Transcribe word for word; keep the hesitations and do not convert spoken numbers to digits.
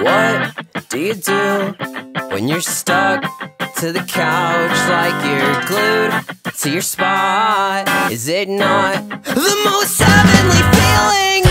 What do you do when you're stuck to the couch like you're glued to your spot? Is it not the most heavenly feeling